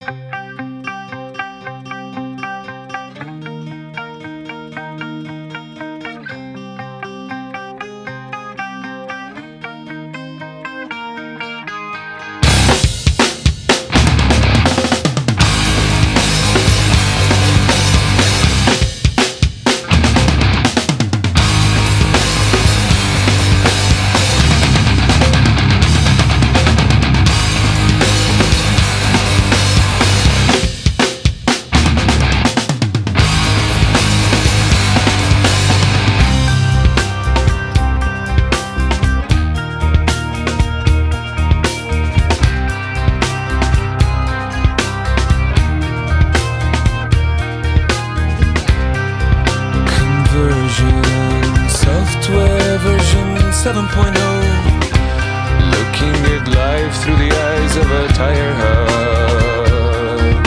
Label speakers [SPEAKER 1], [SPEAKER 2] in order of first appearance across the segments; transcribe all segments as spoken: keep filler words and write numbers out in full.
[SPEAKER 1] seven point oh, looking at life through the eyes of a tire hub.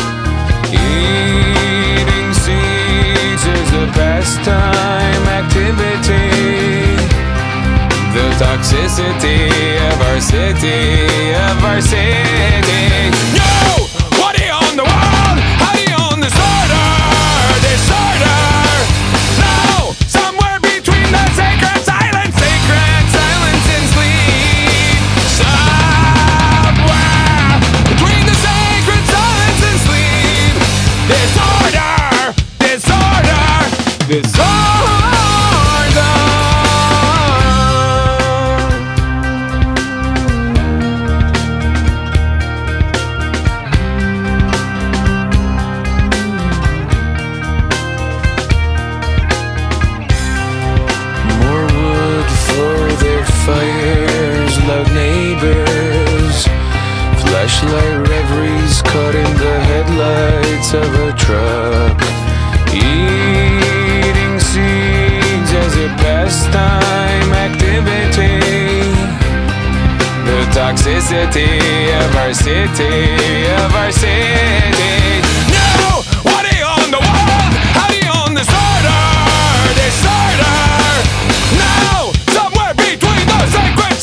[SPEAKER 1] Eating seeds is a pastime activity. The toxicity of our city, of our city. No! What are you on the wall? How do you own disorder? Disorder! No! Somewhere between the sacred silence, sacred silence and sleep. Somewhere between the sacred silence and sleep. Disorder! Disorder! Disorder! Fires, loud neighbors, flashlight reveries caught in the headlights of a truck. Eating seeds as a pastime activity. The toxicity of our city, of our city. No! What are you on the wall? How do you own disorder? Disorder! No! Somewhere between the sacred